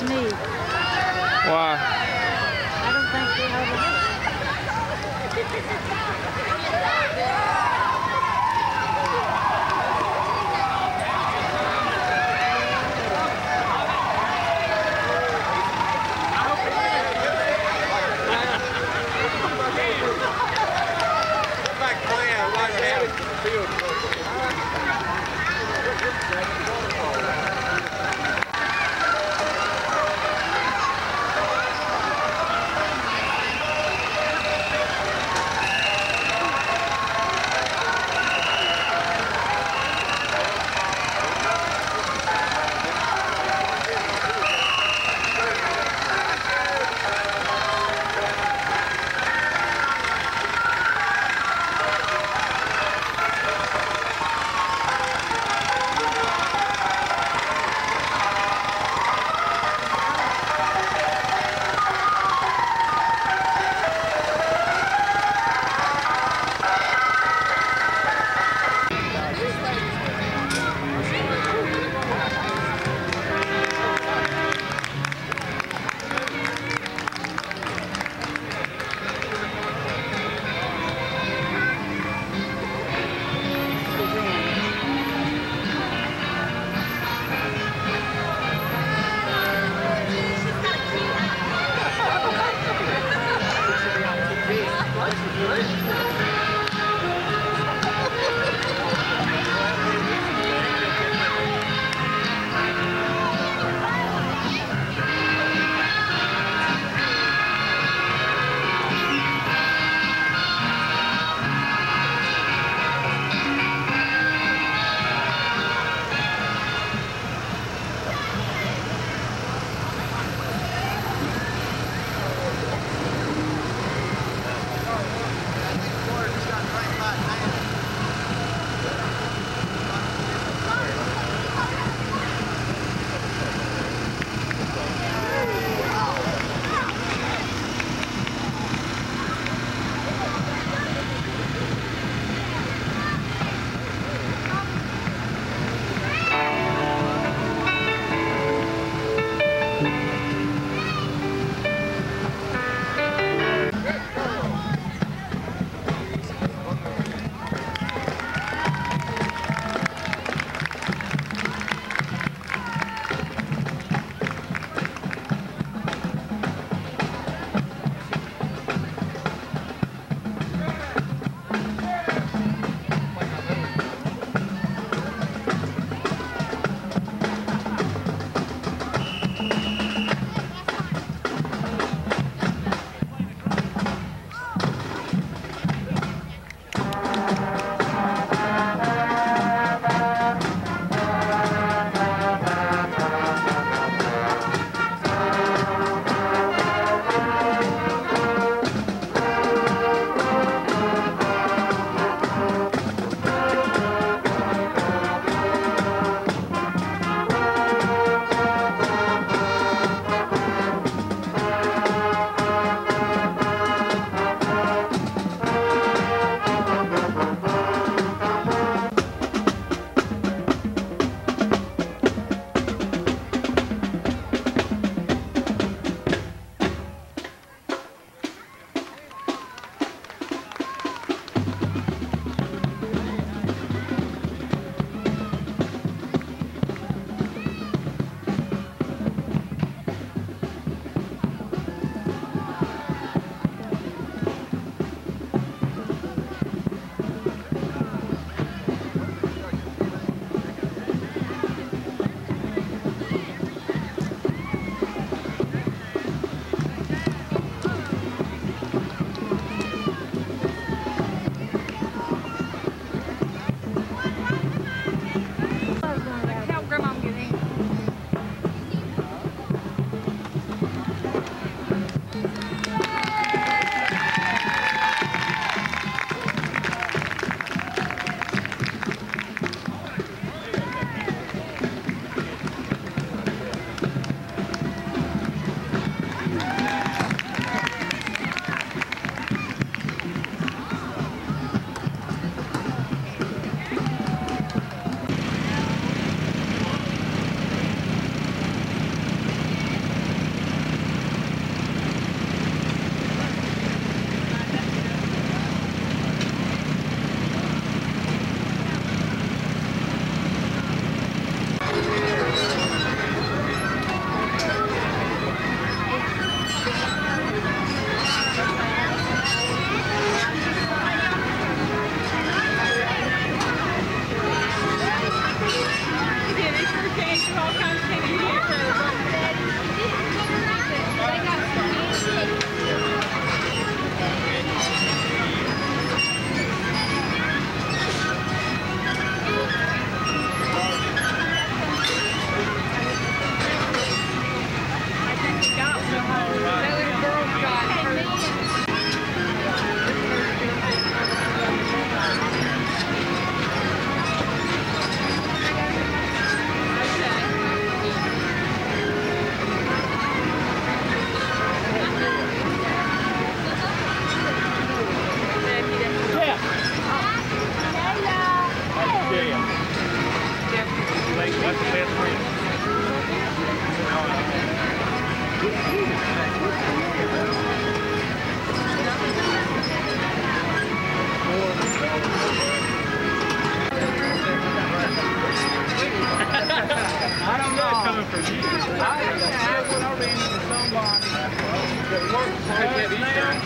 me. Why? I don't think they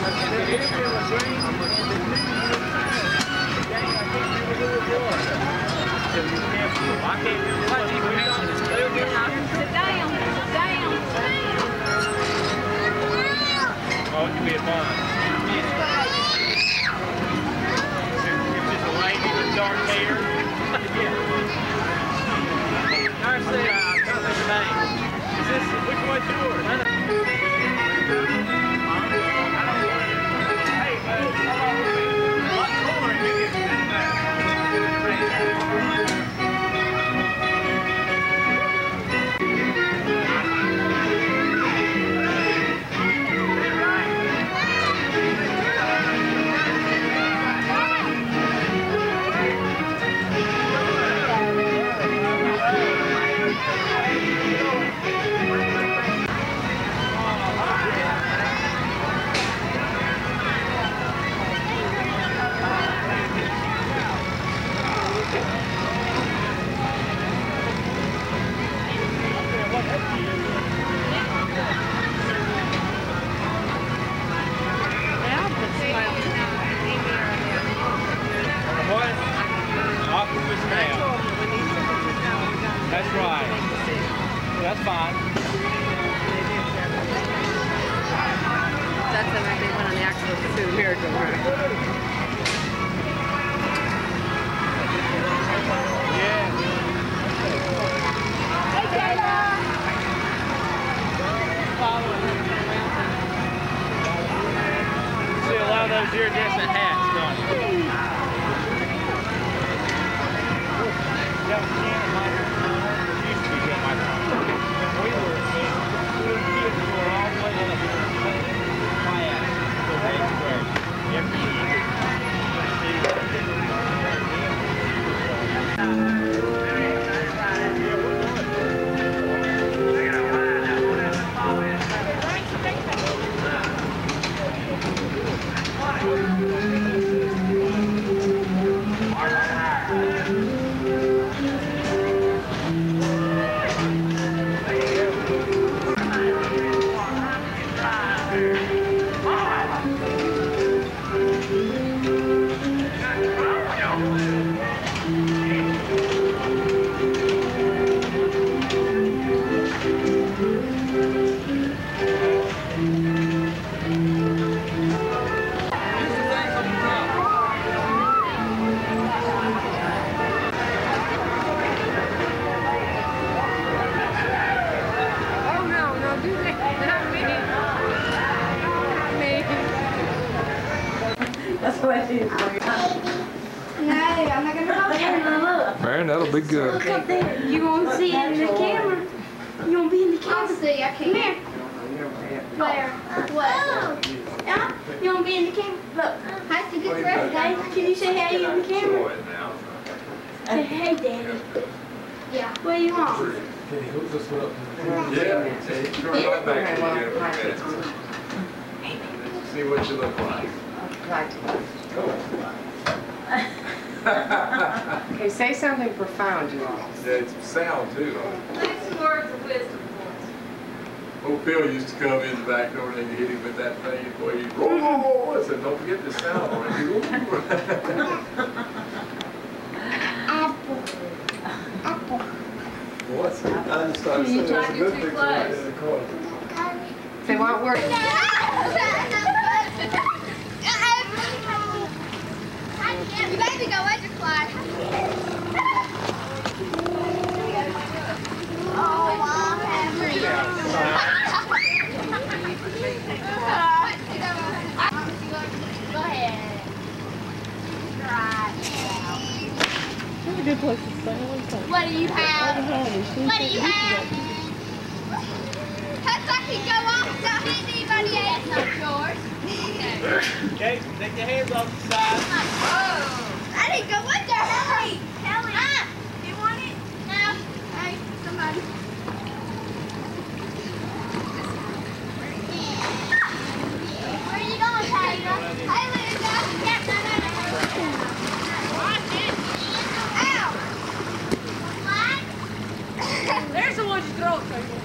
Oh, it can be a bond. It's just a lady with dark hair. Darcy, I can't think of the name. Is this, which one's yours? Hey, buddy, come on with me. What's more, you can sit back. That's right. That's fine. That's the right they went on the actual food miracle run. Yeah. Hey, Kayla! See a lot of those iridescent hats, don't you? That's what I do for you. No, I'm not gonna look. Man, that'll be good. Look up there. You won't see it in the camera. You won't be in the camera. I'll see. I can't. Come here. Where? What? Yeah? You won't be in the camera. Look. Hi, it's a good dress, Dave. Can you say hey in the camera? Say hey, Daddy. Yeah. What do you want? Can you hook this one up? Yeah. Turn right back to you in a minute. See what you look like. Okay, say something profound, you all. Yeah, it's sound too. Say some words of wisdom for us. Old Phil used to come in the back door and then you hit him with that thing and boy, he'd roll. I said, don't forget the sound on it. Apple. Apple. What's it? You talking too close. Say what word? You baby go extra class. Oh, I'm happy. Go ahead. That's a good place to stay. What do you have? What do you have? Because I can go off without hitting anybody else. Not yours. Okay, take your hands off the side. I didn't go in there. Hey, Kelly. You want it? No. Hey, somebody. Where are you going, Taylor? Hey, Linda. Yeah, no. Watch it. Ow. What? There's the one you throw it, Taylor.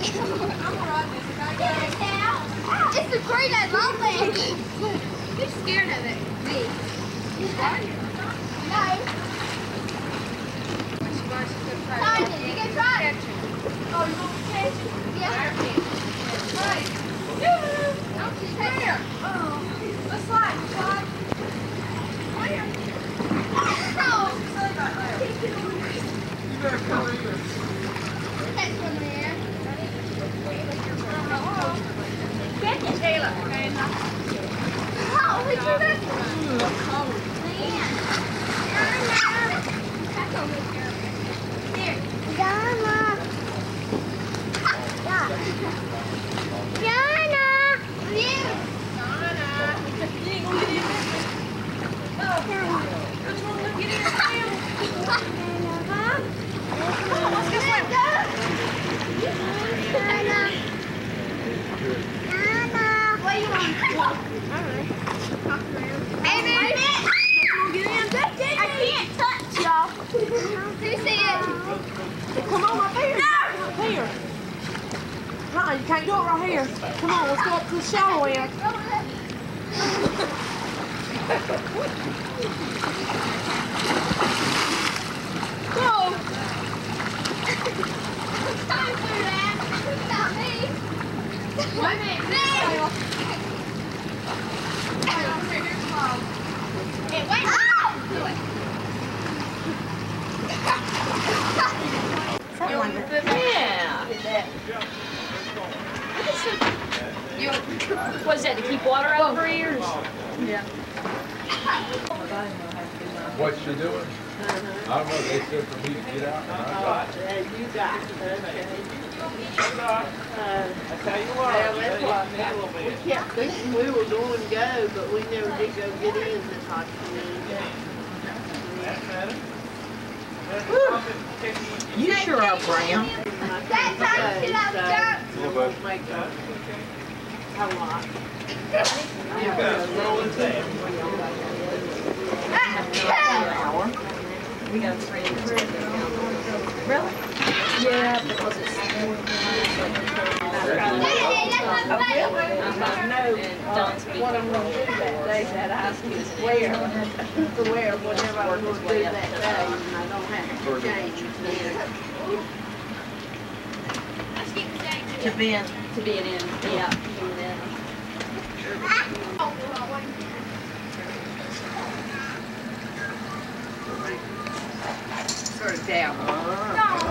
It's a great at long legs. You're scared of it. Me. No. Simon, you can try it. Oh, you want to catch it? Yeah. Right. Don't you take it. Oh. Let's slide. Slide. Where? No. You better come in here. That's from there. Catch it, Taylor. Oh, would you look? Oh, man. That's over here. Here. Donna. Donna. Donna. Yeah. Donna. You ain't gonna get in there. Oh, what's wrong with getting in the family? Huh? Come on, let's go swim. Donna. Donna. What do you want? Hey, man. Get in. I can't touch y'all. Who said? Come on up here. No. Up here. You can't do it right here. Come on, let's go up to the shallow end. Go. Don't do that. Not me. Wait a minute. Hey, wait. Oh! Do it. What's that, to keep water out of her ears? Yeah. What you doing? I don't know, they said for me to get out. And I got You got it. I tell you what, we kept thinking we were going to go, but we never did go get in the hot community. You sure are brown. That time you out there. It won't make a lot. You guys rolling down. We got 3 hours. Really? Yeah, because it's What I'm going to do that day that I can wear whatever I'm going to do that day, and I don't have to change it. to being in, yeah. Sort of down. No.